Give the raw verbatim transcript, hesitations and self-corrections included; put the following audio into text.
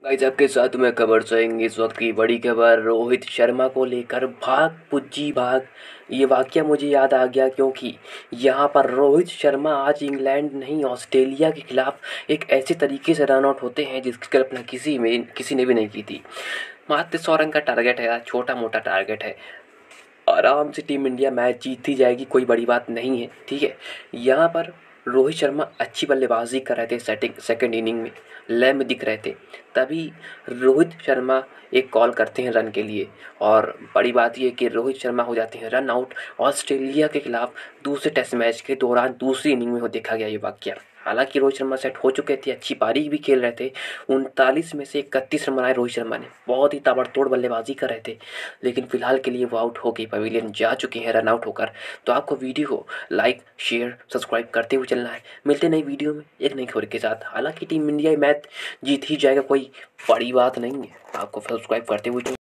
Guys आपके साथ मैं खबर चाहेंगे इस वक्त की बड़ी खबर रोहित शर्मा को लेकर भाग पुज्जी भाग। ये वाकया मुझे याद आ गया क्योंकि यहाँ पर रोहित शर्मा आज इंग्लैंड नहीं ऑस्ट्रेलिया के खिलाफ एक ऐसे तरीके से रन आउट होते हैं जिसकी कल्पना किसी में किसी ने भी नहीं की थी। मात्र सौ रन का टारगेट है यार, छोटा मोटा टारगेट है। आराम से टीम इंडिया मैच जीत ही जाएगी, कोई बड़ी बात नहीं है। ठीक है, यहाँ पर रोहित शर्मा अच्छी बल्लेबाजी कर रहे थे। सेटिंग सेकंड इनिंग में लय में दिख रहे थे, तभी रोहित शर्मा एक कॉल करते हैं रन के लिए। और बड़ी बात यह कि रोहित शर्मा हो जाते हैं रन आउट ऑस्ट्रेलिया के खिलाफ दूसरे टेस्ट मैच के दौरान। दूसरी इनिंग में वो देखा गया ये वाकया। हालांकि रोहित शर्मा सेट हो चुके थे, अच्छी पारी भी खेल रहे थे। उनतालीस में से इकतीस रन बनाए रोहित शर्मा ने, बहुत ही ताबड़तोड़ बल्लेबाजी कर रहे थे। लेकिन फिलहाल के लिए वो आउट हो गए, पवेलियन जा चुके हैं रन आउट होकर। तो आपको वीडियो को लाइक शेयर सब्सक्राइब करते हुए चलना है। मिलते नई वीडियो में एक नई खबर के साथ। हालांकि टीम इंडिया मैच जीत ही जाएगा, कोई बड़ी बात नहीं है। आपको सब्सक्राइब करते हुए